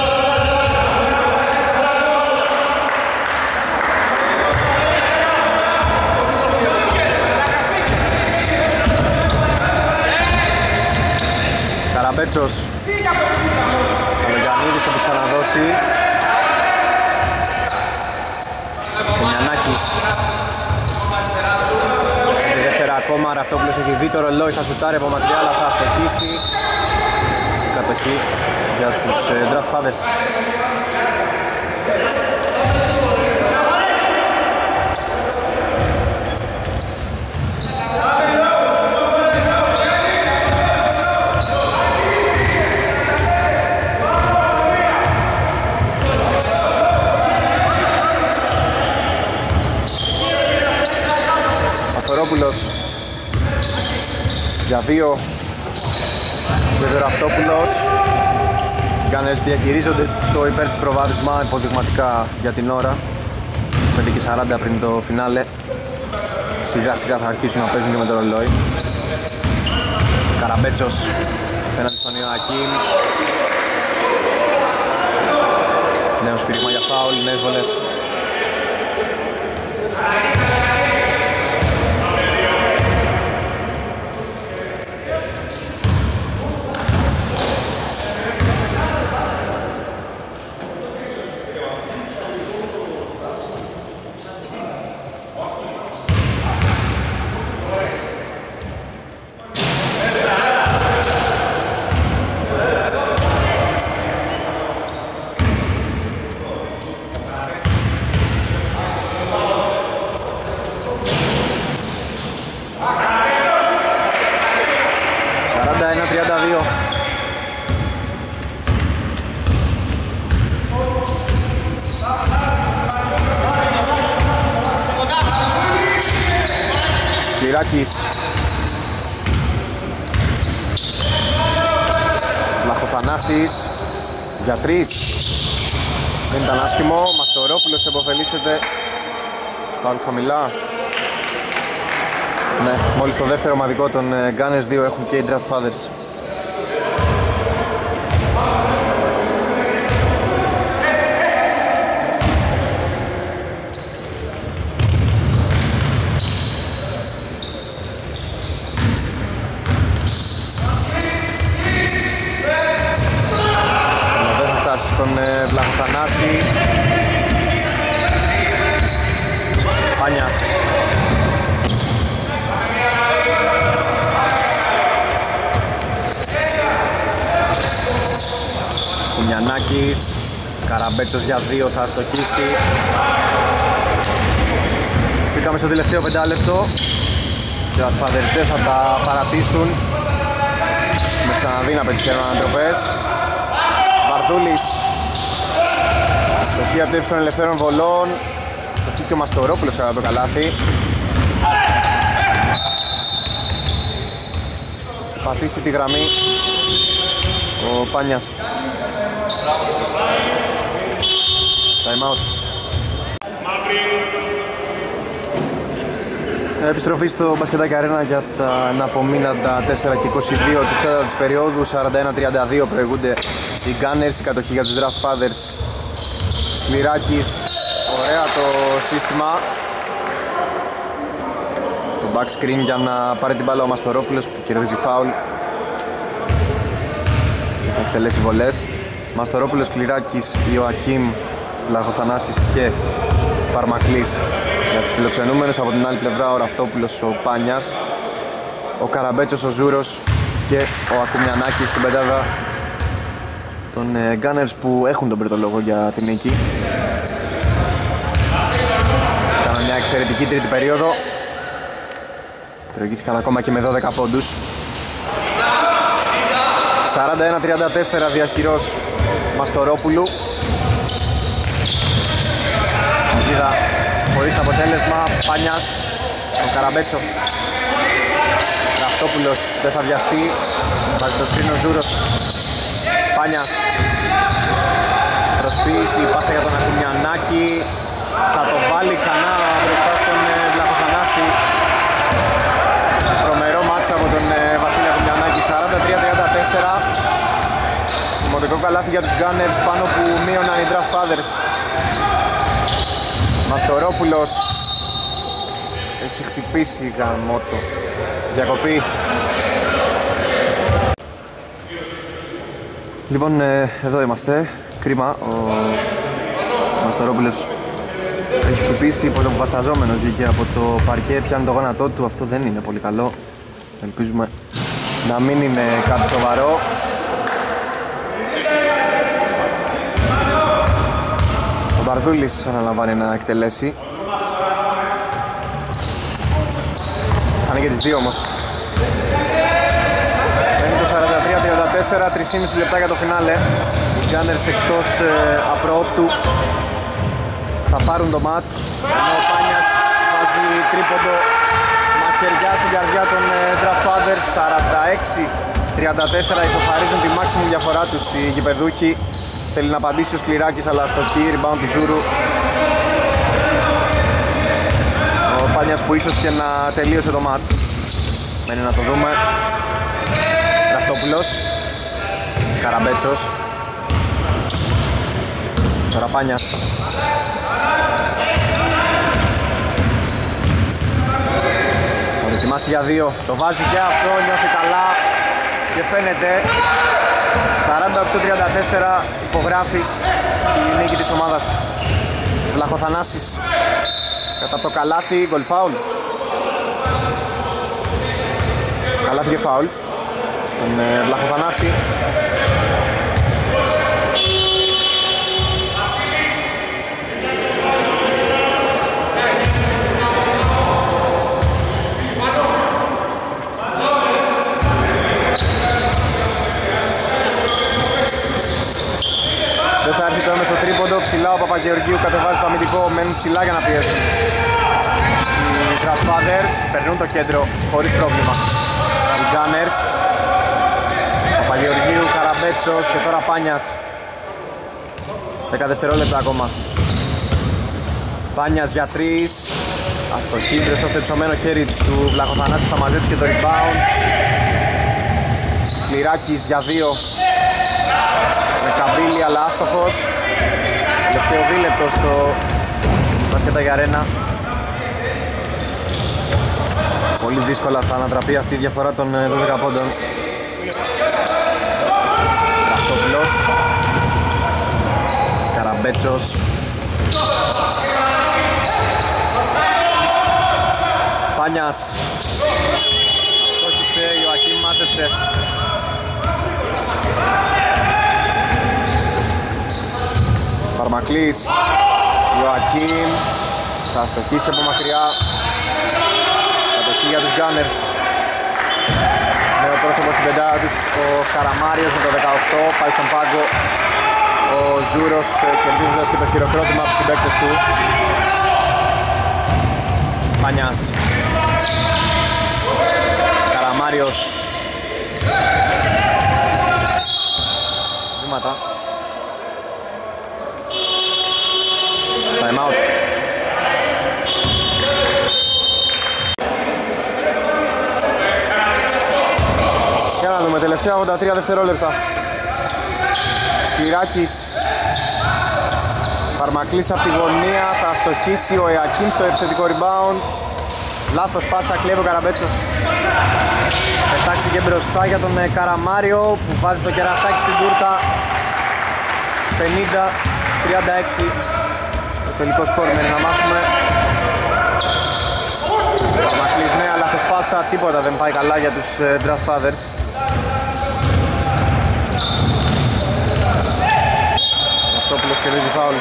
Καραμπέτσος. Καλογιαννίδης θα του ξαναδώσει. Κομιανάκης. Ακόμα Ραφτόπουλος έχει δει το ρολόι, θα σουτάρει από μακριά αλλά θα στοχίσει. Κατοχή για τους Draft Fathers. Μαστορόπουλος για 2, Ραφτόπουλος. Οι Gunners διαχειρίζονται το υπέρ της προβάδισμα υποδειγματικά για την ώρα. 5 και 40 πριν το φινάλε. Σιγά σιγά θα αρχίσουν να παίζουν και με το ρολόι. Καραμπέτσος πέναντι στον Ιωακήμ. Νέο σφύριγμα για φάουλ, νέες βολές. Σκληράκης. Λαχοθανάσης για 3. Δεν ήταν άσχημο. Μαστορόπουλος επωφελήσεται. Πάλι χαμηλά. Ναι, μόλις το δεύτερο ομαδικό των Gunners 2 έχουν και οι Draft Fathers. Στον Βλαχοθανάση. Πάνιας. Κουμιανάκης. Καραμπέτσος για 2 θα στοχίσει. Μπήκαμε στο τελευταίο 5 λεπτό. Οι Draft Fathers δεν θα τα παρατήσουν. Με ξαναδεί να πετυχαίνουν ανατροπές. Βαρδούλης. Στοχή από των ελευθέρων βολών. Στοχή και ο Μαστορόπουλος κατά το καλάθι. Θα πατήσει τη γραμμή ο Πάνιας. Time out. Επιστροφή στο Μπασκετάκι Αρένα για τα εναπομείναντα 4 και 22 της τέταρτης περίοδου. 41-32 προηγούνται οι Gunners, η κατοχή για τους Draft Fathers. Σκληράκης, ωραία το σύστημα. Το back screen για να πάρει την μπάλα ο Μαστορόπουλος που κερδίζει φάουλ. θα εκτελέσει βολές. Μαστορόπουλος, Κληράκης, Ιωακίμ, Βλαχοθανάσης και Παρμακλής για τους φιλοξενούμενους. Από την άλλη πλευρά ο Ραυτόπουλος, ο Πάνιας, ο Καραμπέτσος, ο Ζούρος και ο Ακουμιανάκης στην πεντάδα των Gunners που έχουν τον πρώτο λόγο για την νίκη. Κάναν μια εξαιρετική τρίτη περίοδο. Προηγήθηκαν ακόμα και με 12 πόντους. 41-34 διαχειρός Μαστορόπουλου. Είδα χωρίς αποτέλεσμα. Πάνιας, ο Καραμπέτσο. Ραυτόπουλος δεν θα βιαστεί. Βάζει το σκριν ο Ζούρος. Πάνιας. Προσποίηση, πάσα για τον Ακουμιανάκη. Θα το βάλει ξανά μπροστά στον Βλαχοθανάση. Τρομερό μάτσα από τον Βασίλη Ακουμιανάκη. 43-34. Σημαντικό καλάθι για τους Gunners πάνω που μείωναν οι Draft Fathers. Μαστορόπουλος έχει χτυπήσει γαμότο. Διακοπή. Λοιπόν, εδώ είμαστε. Κρίμα, ο Μαστορόπουλος έχει χτυπήσει, βασταζόμενος βγήκε από το παρκέ, πιάνει το γόνατό του, αυτό δεν είναι πολύ καλό. Ελπίζουμε να μην είναι κάτι σοβαρό. Ο Μπαρδούλης αναλαμβάνει να εκτελέσει. Κάνει και τις δύο όμως. Είναι το 43-34, 3,5 λεπτά για το φινάλε. Οι Gunners εκτός απροόπτου θα πάρουν το μάτς. Ενώ ο Πάνιας βάζει τρίποντο, μαχαιριά στην καρδιά των Draft Fathers. 46-34 ισοφαρίζουν τη maximum διαφορά τους οι γηπεδούχοι. Θέλει να απαντήσει ο Σκληράκης αλλά στο key rebound του Ζούρου. Ο Πάνιας που ίσως και να τελείωσε το μάτς. Μένει να το δούμε. Ραυτόπουλος, Καραμπέτσος, τώρα Πάνιας. Θα δοκιμάσει για δύο, το βάζει και αυτό, νιώθει καλά και φαίνεται. 48-34 υπογράφει η νίκη της ομάδας του. Βλαχοθανάσης κατά το καλάθι, γκολ φάουλ. Καλάθι και φάουλ τον Βλαχοθανάση. Δεν θα έρθει το έμεσο τρίποντο, ψηλά ο Παπαγεωργίου κατεβάζει το αμυντικό, μένουν ψηλά για να πιέσουν. Οι Draft Fathers περνούν το κέντρο χωρίς πρόβλημα. Οι Gunners, Παπαγεωργίου, Καραμπέτσος και τώρα Πάνιας. 10 δευτερόλεπτα ακόμα. Πάνιας για 3. Αστοχή μπροστά στο υψωμένο χέρι του Βλαχοθανάση, θα μαζέψει και το rebound. Κληράκης για 2. Με καμπύλη αλλά άστοχος. Τελευταίο δίλεπτο στο μπάσκετ για αρένα. Πολύ δύσκολα θα ανατραπεί αυτή η διαφορά των 12 πόντων. Ραυτόπουλος, Καραμπέτσος, Πάνιας. Αστόχησε, Ιωακίμ μάζεψε. Παρμακλής, Ιωακίμ θα αστοχίσει από μακριά. Κατοχή για τους Gunners. Νέο πρόσωπο στην πεντάδα τους ο Καραμάριος με το 18, πάει στον πάγκο ο Ζούρος κερδίζοντας και το χειροκρότημα από τους συμπαίκτες του. Πάνιας, Καραμάριος, βήματα. Time out. Για να δούμε, τελευταία 83 δευτερόλεπτα. Σκληράκης, Παρμακλής από τη γωνία, θα αστοχίσει ο Ιωακίμ στο επιθετικό rebound. Λάθος πάσα, κλέβει ο Καραμπέτσος. Πετάξει και μπροστά για τον Καραμάριο που βάζει το κερασάκι στην τούρτα. 50-36 το τελικό σκορ, μένει να μάθουμε. Μακλής, νέα λάθος πάσα, τίποτα δεν πάει καλά για τους Draft Fathers. Αυτόπουλος κερδίζει φάουλ.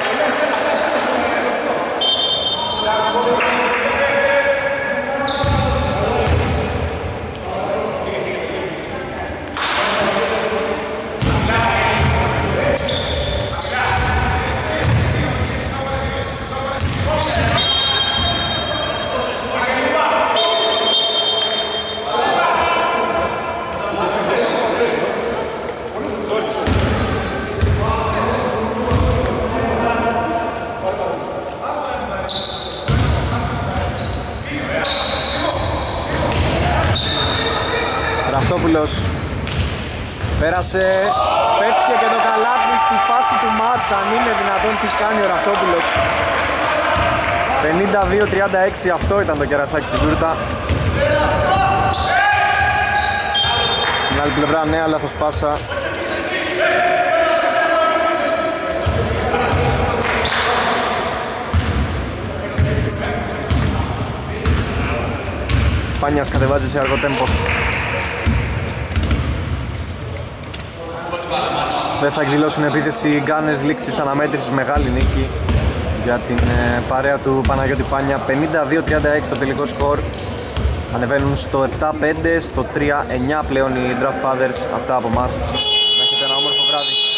Ραφτόπουλος πέρασε, πέτυχε και το καλάθι στη φάση του μάτς. Αν είναι δυνατόν, τι κάνει ο Ραφτόπουλος. 52-36, αυτό ήταν το κερασάκι στην τούρτα. Στην άλλη πλευρά, νέα λάθος πάσα. Πάνιας κατεβάζει σε αργό τέμπο. Δεν θα εκδηλώσουν επίθεση οι Gunners, λήξη της αναμέτρησης, μεγάλη νίκη για την παρέα του Παναγιώτη Πάνια. 52-36 το τελικό σκορ. Ανεβαίνουν στο 7-5, στο 3-9 πλέον οι Draft Fathers. Αυτά από εμάς. Να έχετε ένα όμορφο βράδυ.